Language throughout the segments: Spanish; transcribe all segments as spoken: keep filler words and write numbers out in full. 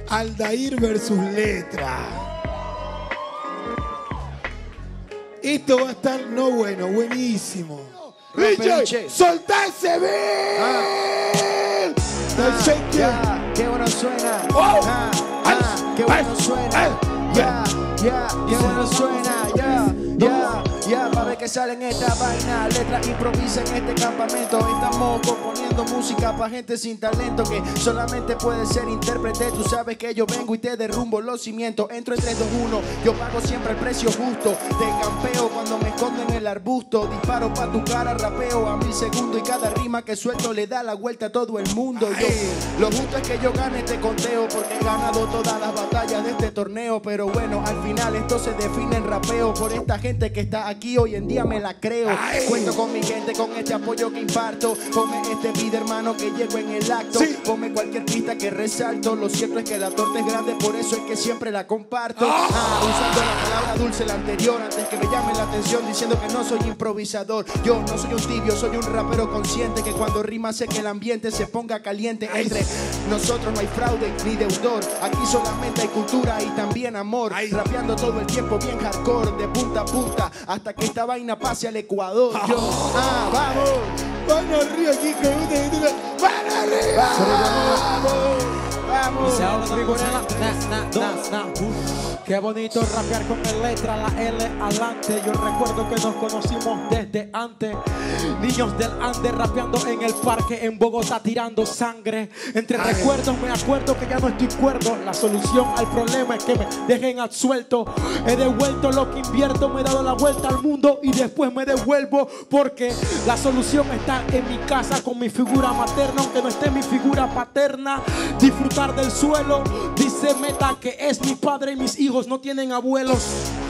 Aldair versus Letra. Esto va a estar no bueno, buenísimo. D J, soltarse bien. Ah. Ah, ya, qué bueno suena. Oh. Ah, ah, qué bueno suena. Ya, ya, qué bueno suena. Ya, ya, ya, para ver que sale en esta vaina. Letra improvisa en este campamento. Estamos componiendo música para gente sin talento que solamente puede ser intérprete. Tú sabes que yo vengo y te derrumbo los cimientos. Entro en tres, dos, uno, yo pago siempre el precio justo. Te campeo cuando me escondo en el arbusto. Disparo pa' tu cara, rapeo a mil segundos. Y cada rima que suelto le da la vuelta a todo el mundo. Yo, lo justo es que yo gane este conteo porque he ganado todas las batallas de este torneo. Pero bueno, al final esto se define en rapeo. Por esta gente que está aquí hoy en día me la creo. Ay. Cuento con mi gente, con este apoyo que imparto. Ponme este beat, hermano, que llego en el acto. Sí. Ponme cualquier pista que resalto. Lo cierto es que la torta es grande, por eso es que siempre la comparto. Oh. Ah, usando la palabra dulce, la anterior, antes que me llamen la atención diciendo que no soy improvisador. Yo no soy un tibio, soy un rapero consciente que cuando rima sé que el ambiente se ponga caliente. Entre nosotros no hay fraude ni deudor. Aquí solamente hay cultura y también amor. Ay. Rapeando todo el tiempo bien hardcore, de punta a punta, hasta que esta vaina pase al Ecuador. Yo, ah, vamos. Vamos arriba, aquí, ¡vamos arriba! ¡Vamos! ¡Vamos! Se habla tribunal, na, na, na, na. Qué bonito rapear con el Letra, la L adelante. Yo recuerdo que nos conocimos desde antes. Niños del Ande rapeando en el parque en Bogotá tirando sangre. Entre Ay. recuerdos me acuerdo que ya no estoy cuerdo. La solución al problema es que me dejen absuelto. He devuelto lo que invierto, me he dado la vuelta al mundo y después me devuelvo porque la solución está en mi casa con mi figura materna, aunque no esté mi figura paterna. Disfrutar del suelo, dice Meta que es mi padre y mis hijos no tienen abuelos.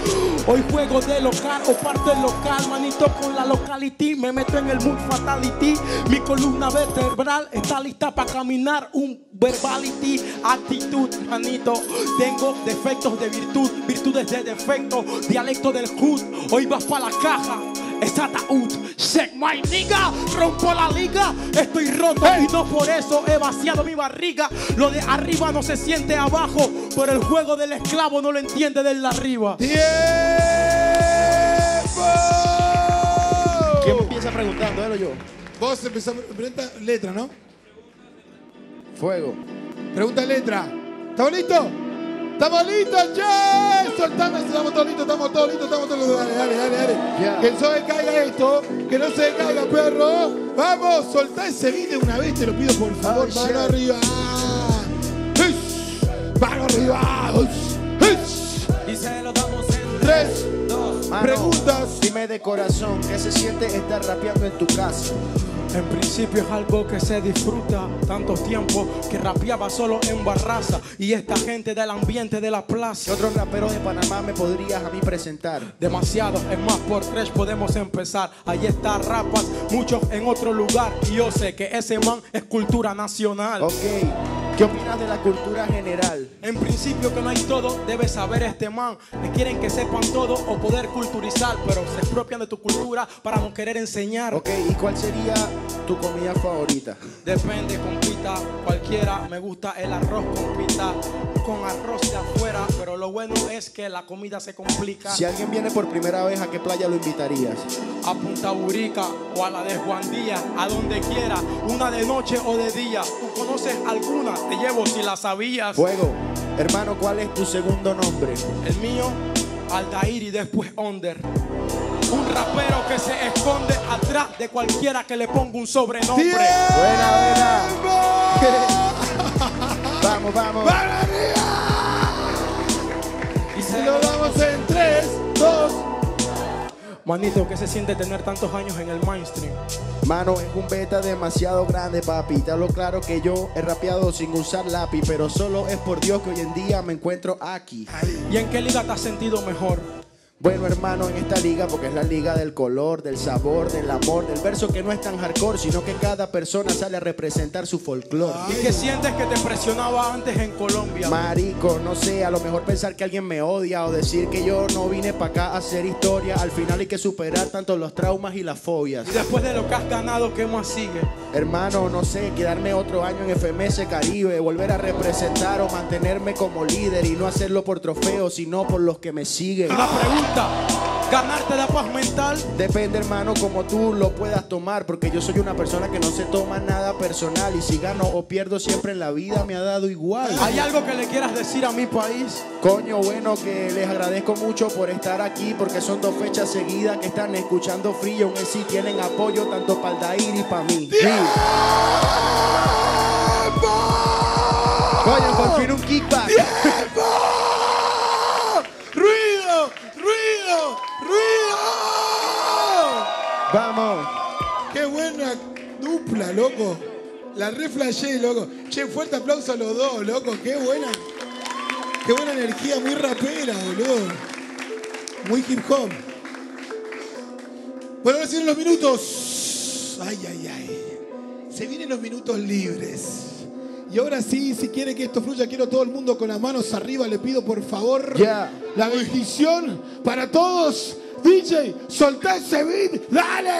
Hoy juego de local o parto el local, manito con la locality, me meto en el mood fatality. Mi columna vertebral está lista para caminar un verbality. Actitud, manito, tengo defectos de virtud, virtudes de defecto, dialecto del hood. Hoy vas pa' la caja, es ataúd. Check my nigga, rompo la liga, estoy roto hey. Y no por eso he vaciado mi barriga. Lo de arriba no se siente abajo, pero el juego del esclavo no lo entiende del de arriba. ¡Tiempo! ¿Quién me empieza preguntando? ¿Él o yo? Vos empezás, pregunta Letra, ¿no? Fuego. Pregunta Letra. ¿Estamos listos? ¡Estamos listos, che! Soltame, estamos todos listos, estamos todos listos, estamos todos listos. Dale, dale, dale, dale. Yeah. Que no se caiga esto, que no se caiga, perro. Vamos, soltá ese video una vez, te lo pido por favor. Oh, mano arriba. Mano arriba. Y se lo damos en tres, dos, mano, preguntas. Dime de corazón, ¿qué se siente estar rapeando en tu casa? En principio es algo que se disfruta. Tantos tiempos que rapeaba solo en Barraza y esta gente del ambiente de la plaza. ¿Qué otro rapero de Panamá me podrías a mí presentar? Demasiados, es más, por tres podemos empezar. Ahí está Rapas, muchos en otro lugar. Y yo sé que ese man es cultura nacional. Ok, ¿qué opinas de la cultura general? En principio que no hay todo, debes saber este man. Me quieren que sepan todo o poder culturizar, pero se expropian de tu cultura para no querer enseñar. Ok, ¿y cuál sería tu comida favorita? Depende, compita, cualquiera. Me gusta el arroz compita, con arroz de afuera, pero lo bueno es que la comida se complica. Si alguien viene por primera vez, ¿a qué playa lo invitarías? A Punta Burica o a la de Juan Díaz, a donde quiera, una de noche o de día. ¿Tú conoces alguna? Te llevo si la sabías. Fuego. Hermano, ¿cuál es tu segundo nombre? El mío, Aldair y después Onder. Un rapero que se esconde atrás de cualquiera que le ponga un sobrenombre. ¡Tiempo! Buena, buena. Vamos, vamos. ¡Para arriba! Y se lo damos en tres, dos. Manito, ¿qué se siente tener tantos años en el mainstream? Mano, es un beta demasiado grande, papi. Te hablo claro que yo he rapeado sin usar lápiz, pero solo es por Dios que hoy en día me encuentro aquí. ¿Y en qué liga te has sentido mejor? Bueno, hermano, en esta liga, porque es la liga del color, del sabor, del amor, del verso que no es tan hardcore, sino que cada persona sale a representar su folclore. ¿Y qué sientes que te presionaba antes en Colombia? Marico, no sé, a lo mejor pensar que alguien me odia o decir que yo no vine para acá a hacer historia. Al final hay que superar tanto los traumas y las fobias. Y después de lo que has ganado, ¿qué más sigue? Hermano, no sé, quedarme otro año en F M S Caribe, volver a representar o mantenerme como líder y no hacerlo por trofeos, sino por los que me siguen. Una pregunta, ¿ganarte la paz mental? Depende, hermano, como tú lo puedas tomar, porque yo soy una persona que no se toma nada personal y si gano o pierdo siempre en la vida me ha dado igual. ¿Hay algo que le quieras decir a mi país? Coño, bueno, que les agradezco mucho por estar aquí, porque son dos fechas seguidas que están escuchando Free, aún así tienen apoyo tanto para el Dair y para mí. Coño, por fin un kickback. ¡Tiempo! ¡Ruido! ¡Ruido! ¡Ruido! Vamos. ¡Qué buena dupla, loco! La re flashé, loco. Che, fuerte aplauso a los dos, loco. ¡Qué buena! ¡Qué buena energía! Muy rapera, boludo. Muy hip hop. Bueno, ahora siguen los minutos. Ay, ay, ay. Se vienen los minutos libres. Y ahora sí, si quiere que esto fluya, quiero todo el mundo con las manos arriba. Le pido por favor yeah. la bendición para todos. D J, soltá ese beat. ¡Dale!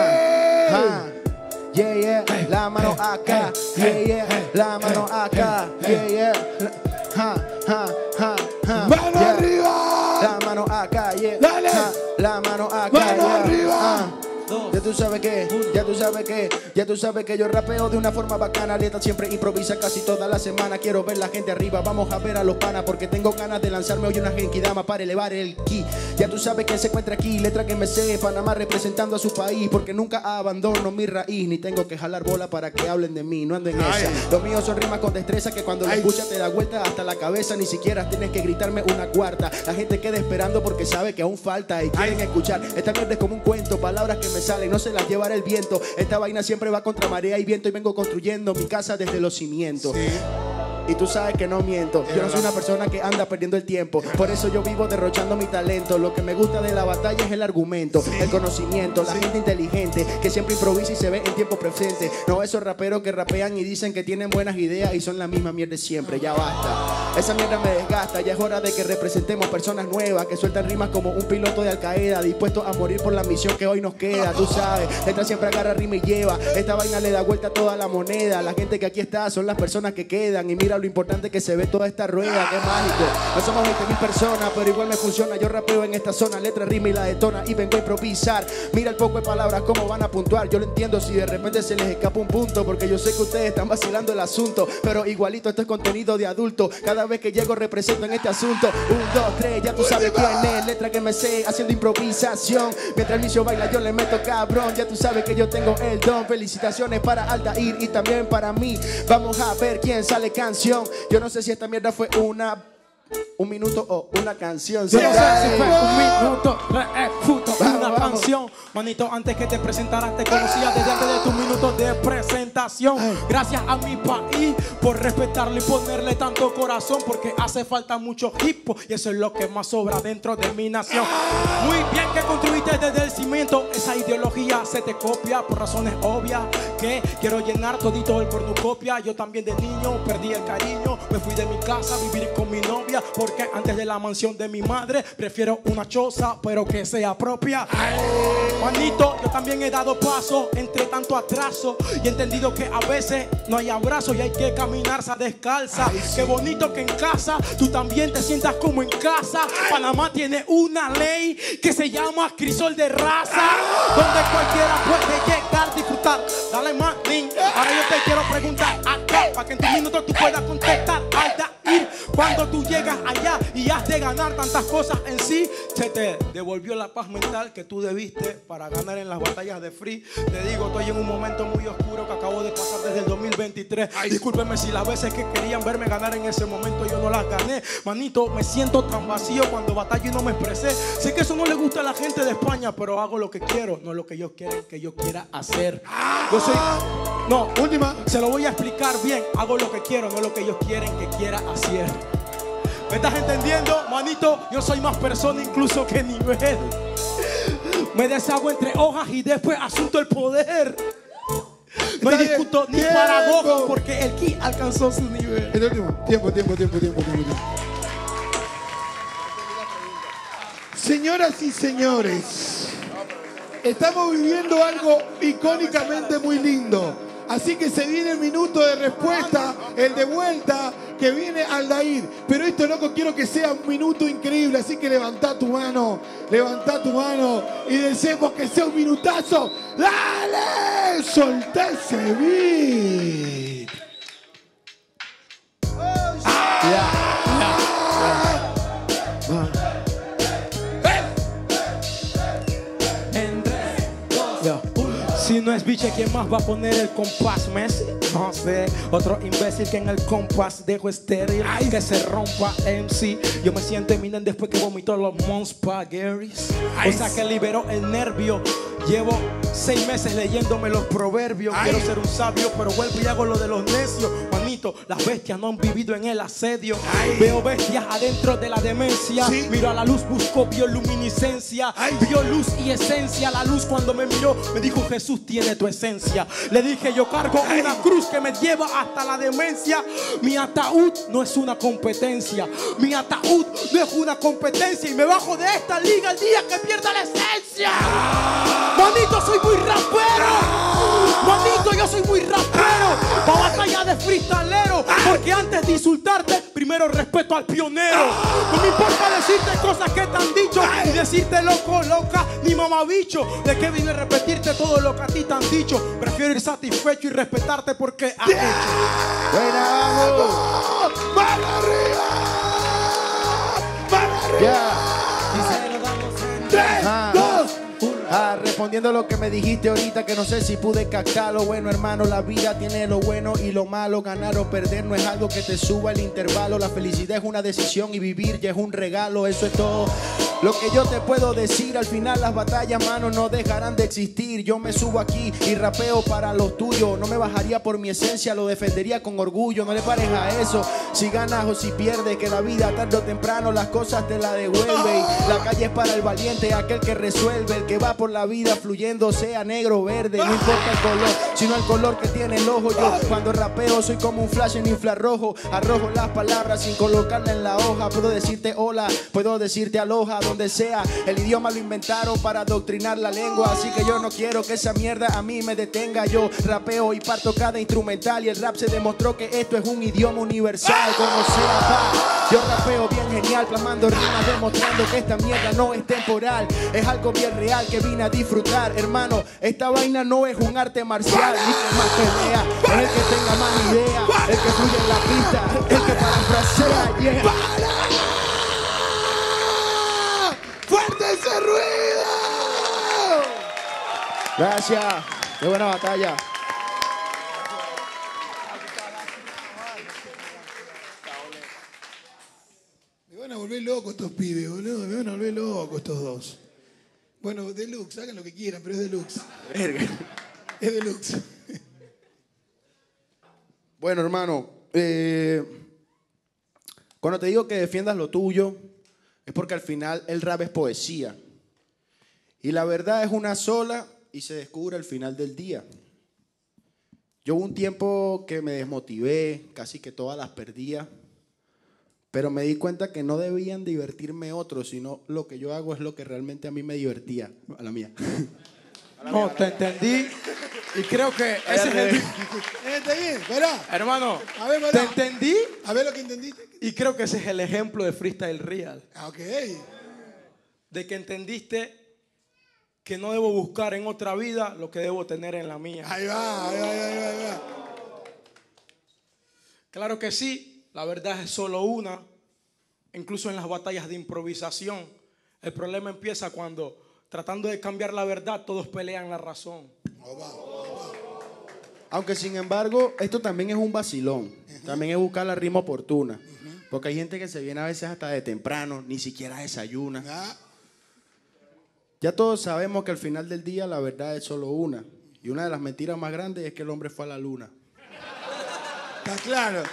Ha, ha. Yeah, yeah, la mano acá. Yeah, yeah, la mano acá. Yeah, yeah. Ha, ha, ha, ha. ¡Mano yeah. arriba! La mano acá, yeah. ¡Dale! Ha, la mano acá. ¡Mano yeah. arriba! Ah. Ya tú sabes que, ya tú sabes que, ya tú sabes que yo rapeo de una forma bacana. Letra siempre improvisa casi toda la semana. Quiero ver la gente arriba, vamos a ver a los panas, porque tengo ganas de lanzarme hoy una genkidama para elevar el ki. Ya tú sabes que se encuentra aquí, letra que me sé, Panamá representando a su país, porque nunca abandono mi raíz, ni tengo que jalar bola para que hablen de mí, no ando en esa. Los míos son rimas con destreza que cuando la escuchas te da vuelta hasta la cabeza, ni siquiera tienes que gritarme una cuarta. La gente queda esperando porque sabe que aún falta y quieren escuchar. Esta mierda es como un cuento, palabras que me salen, no se las lleva el viento. Esta vaina siempre va contra marea y viento y vengo construyendo mi casa desde los cimientos. Sí. Y tú sabes que no miento. Yo no soy una persona que anda perdiendo el tiempo. Por eso yo vivo derrochando mi talento. Lo que me gusta de la batalla es el argumento, el conocimiento, la gente inteligente que siempre improvisa y se ve en tiempo presente. No esos raperos que rapean y dicen que tienen buenas ideas y son la misma mierda de siempre. Ya basta. Esa mierda me desgasta. Ya es hora de que representemos personas nuevas que sueltan rimas como un piloto de Al Qaeda, dispuestos a morir por la misión que hoy nos queda. Tú sabes, letra siempre agarra rima y lleva. Esta vaina le da vuelta a toda la moneda. La gente que aquí está son las personas que quedan. Y mira lo importante que se ve toda esta rueda, qué mágico. No somos veinte mil personas, pero igual me funciona. Yo rapeo en esta zona, letra, rima y la detona y vengo a improvisar. Mira el poco de palabras, cómo van a puntuar. Yo lo entiendo si de repente se les escapa un punto, porque yo sé que ustedes están vacilando el asunto, pero igualito esto es contenido de adulto. Cada vez que llego represento en este asunto. Un, dos, tres, ya tú sabes quién es. Letra que me sé, haciendo improvisación. Mientras el vicio baila yo le meto cabrón. Ya tú sabes que yo tengo el don. Felicitaciones para Aldair y también para mí. Vamos a ver quién sale canción. Yo no sé si esta mierda fue una... un minuto o una canción. Sí, sí, sí, fue un minuto, eh, puto, vamos, una vamos. canción. Manito, antes que te presentara te conocía desde antes de tu minuto de presentación. Ay. Gracias a mi país por respetarlo y ponerle tanto corazón, porque hace falta mucho hip hop y eso es lo que más sobra dentro de mi nación. Muy bien que construiste desde el cimiento. Esa ideología se te copia por razones obvias, que quiero llenar todito el cornucopia. Yo también de niño perdí el cariño, me fui de mi casa a vivir con mi novia, porque antes de la mansión de mi madre prefiero una choza pero que sea propia. Manito, yo también he dado paso entre tanto atraso y he entendido que a veces no hay abrazos y hay que caminarse descalza. Ay, sí. Qué bonito que en casa tú también te sientas como en casa. Ay. Panamá tiene una ley que se llama crisol de raza, ay, donde cualquiera puede llegar a disfrutar. Dale, manín. Ahora yo te quiero preguntar acá, para que en tu minuto tú puedas contestar. Aldair, cuando tú llegas allá y has de ganar tantas cosas en sí, se te devolvió la paz mental que tú debiste para ganar en las batallas de Free. Te digo, estoy en un momento muy oscuro que acabo de pasar desde el dos mil veintitrés. Ay, discúlpeme si las veces que querían verme ganar en ese momento yo no las gané. Manito, me siento tan vacío cuando batallo y no me expresé. Sé que eso no le gusta a la gente de España, pero hago lo que quiero, no lo que ellos quieren que yo quiera hacer. Yo soy... No, última, se lo voy a explicar bien. Hago lo que quiero, no lo que ellos quieren que quiera hacer. ¿Me estás entendiendo, manito? Yo soy más persona incluso que nivel. Me deshago entre hojas y después asunto el poder. No hay discuto ni paradoja porque el ki alcanzó su nivel. El último. Tiempo, tiempo, tiempo, tiempo, tiempo, tiempo. Señoras y señores, estamos viviendo algo icónicamente muy lindo. Así que se viene el minuto de respuesta, el de vuelta, que viene Aldair. Pero esto, loco, quiero que sea un minuto increíble. Así que levantá tu mano, levantá tu mano y deseemos que sea un minutazo. ¡Dale! ¡Soltá ese beat! Ya, ya, En tres, dos, uno. Si no es biche, ¿quién más va a poner el compás? Messi, no sé. Otro imbécil que en el compás dejo estéril. Ay, que se rompa M C. Yo me siento Eminem después que vomitó los Monspagueris. O sea que liberó el nervio. Llevo seis meses leyéndome los proverbios. Ay. Quiero ser un sabio, pero vuelvo y hago lo de los necios. Manito, las bestias no han vivido en el asedio. Ay. Veo bestias adentro de la demencia. ¿Sí? Miro a la luz, busco bioluminiscencia. Ay. Vio luz y esencia. La luz cuando me miró me dijo: Jesús tiene tu esencia. Le dije: yo cargo Ay. una cruz que me lleva hasta la demencia. Mi ataúd no es una competencia. Mi ataúd no es una competencia. Y me bajo de esta liga el día que pierda la esencia. Manito, soy muy rapero. Manito, yo soy muy rapero. Pa' batalla de freestalero. Porque antes de insultarte, primero respeto al pionero. No me importa decirte cosas que te han dicho, ni decirte loco, loca, ni mamabicho. ¿De qué vine a repetirte todo lo que a ti te han dicho? Prefiero ir satisfecho y respetarte porque has hecho. Buena, vamos. ¡Para arriba! ¡Para arriba! Ya. Tres, Ah. dos, Ah, respondiendo a lo que me dijiste ahorita, que no sé si pude captarlo. Bueno, hermano, la vida tiene lo bueno y lo malo. Ganar o perder no es algo que te suba el intervalo. La felicidad es una decisión y vivir ya es un regalo. Eso es todo lo que yo te puedo decir. Al final las batallas, mano, no dejarán de existir. Yo me subo aquí y rapeo para los tuyos. No me bajaría por mi esencia, lo defendería con orgullo. No le pares a eso, si ganas o si pierdes, que la vida tarde o temprano las cosas te la devuelve. Y la calle es para el valiente, aquel que resuelve, el que va por la vida fluyendo, sea negro o verde. No importa el color, sino el color que tiene el ojo. Yo cuando rapeo soy como un flash en infrarrojo. Arrojo las palabras sin colocarla en la hoja. Puedo decirte hola, puedo decirte aloha, donde sea. El idioma lo inventaron para adoctrinar la lengua. Así que yo no quiero que esa mierda a mí me detenga. Yo rapeo y parto cada instrumental. Y el rap se demostró que esto es un idioma universal. Como sea, va. Yo rapeo bien genial, plasmando rimas, demostrando que esta mierda no es temporal. Es algo bien real que vine a disfrutar, hermano. Esta vaina no es un arte marcial, ni que más pelea. Es el que tenga más idea, el que fluye en la pista, el que parafrasea. Yeah. ¡fuerte ese ruido! Gracias, qué buena batalla. Me van a volver locos estos pibes, boludo. Me van a volver locos estos dos. Bueno, deluxe, hagan lo que quieran, pero es deluxe. Verga. Es deluxe. Bueno, hermano, eh, cuando te digo que defiendas lo tuyo, es porque al final el rap es poesía. Y la verdad es una sola y se descubre al final del día. Yo hubo un tiempo que me desmotivé, casi que todas las perdía. Pero me di cuenta que no debían divertirme otros, sino lo que yo hago es lo que realmente a mí me divertía. A la mía. A la no, mía, te entendí. Y creo que ese es el... Está bien, verá. Hermano, a ver, te entendí. A ver lo que entendiste. Y creo que ese es el ejemplo de Freestyle Real. Ah, ok. De que entendiste que no debo buscar en otra vida lo que debo tener en la mía. Ahí va, ahí va, ahí va, ahí va. Claro que sí. La verdad es solo una, incluso en las batallas de improvisación. El problema empieza cuando, tratando de cambiar la verdad, todos pelean la razón. Aunque sin embargo, esto también es un vacilón. Uh-huh. También es buscar la rima oportuna. Uh-huh. Porque hay gente que se viene a veces hasta de temprano, ni siquiera desayuna. Uh-huh. Ya todos sabemos que al final del día la verdad es solo una. Y una de las mentiras más grandes es que el hombre fue a la luna. Está claro.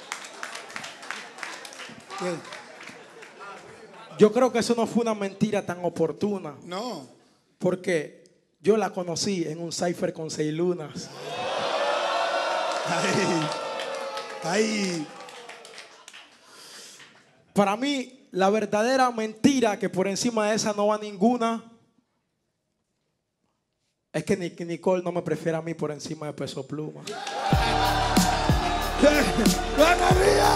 Yo creo que eso no fue una mentira tan oportuna. No. Porque yo la conocí en un cipher con seis lunas. Ahí. Ahí. Para mí, la verdadera mentira, que por encima de esa no va ninguna, Es que Nic- Nicole no me prefiere a mí por encima de Peso Pluma. ¡Van arriba!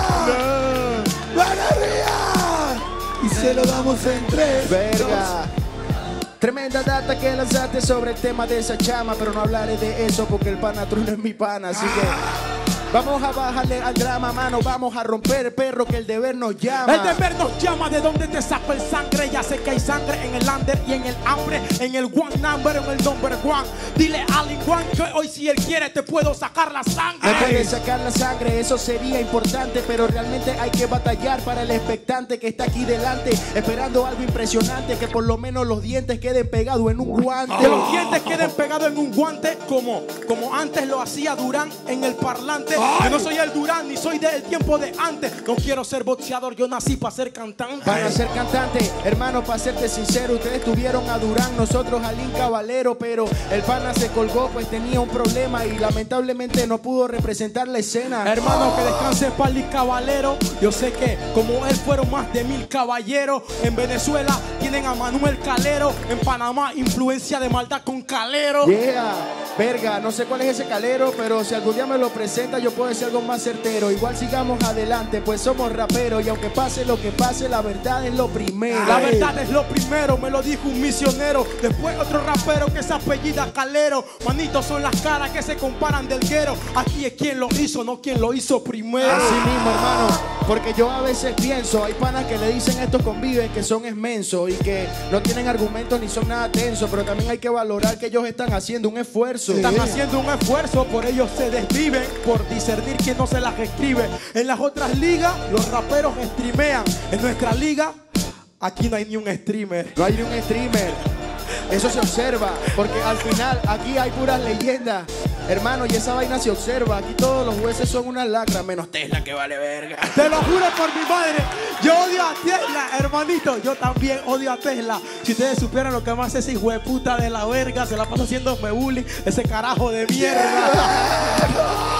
¡Van arriba! Y se lo damos en tres. Verga. Tremenda data que lanzaste sobre el tema de esa chama, pero no hablaré de eso porque el panatruno es mi pana, así que vamos a bajarle al drama, mano, vamos a romper el perro que el deber nos llama. El deber nos llama, de donde te saco el sangre. Ya sé que hay sangre en el under y en el hambre, en el one number, en el number one. Dile a Lingwan que hoy si él quiere te puedo sacar la sangre. Me puede sacar la sangre, eso sería importante, pero realmente hay que batallar para el expectante que está aquí delante, esperando algo impresionante, que por lo menos los dientes queden pegados en un guante. Que los dientes queden pegados en un guante, como, como antes lo hacía Durán en el parlante. Yo no soy el Durán, ni soy del tiempo de antes. No quiero ser boxeador, yo nací para ser cantante. Para ser cantante, hermano, para serte sincero, ustedes tuvieron a Durán, nosotros a Lin Caballero, pero el pana se colgó pues tenía un problema y lamentablemente no pudo representar la escena. Hermano, que descanse para Lin Caballero. Yo sé que como él fueron más de mil caballeros. En Venezuela tienen a Manuel Calero. En Panamá, influencia de maldad con Calero. Yeah, verga, no sé cuál es ese Calero, pero si algún día me lo presenta yo puedo decir algo más certero. Igual sigamos adelante, pues somos raperos y aunque pase lo que pase, la verdad es lo primero. La verdad es lo primero, me lo dijo un misionero. Después otro rapero que se apellida Calero. Manitos son las caras que se comparan del guero. Aquí es quien lo hizo, no quien lo hizo primero. Así mismo, hermano, porque yo a veces pienso, hay panas que le dicen a estos convives que son esmensos y que no tienen argumentos ni son nada tensos, pero también hay que valorar que ellos están haciendo un esfuerzo. Están haciendo un esfuerzo, por ellos se desviven, por discernir quién no se las escribe. En las otras ligas, los raperos streamean. En nuestra liga, aquí no hay ni un streamer. No hay ni un streamer. Eso se observa, porque al final aquí hay puras leyendas, hermano, y esa vaina se observa. Aquí todos los jueces son una lacra, menos Tesla que vale verga. Te lo juro por mi madre, yo odio a Tesla, hermanito. Yo también odio a Tesla. Si ustedes supieran lo que más hace ese hijo de puta de la verga, se la pasa haciéndome bullying, ese carajo de mierda.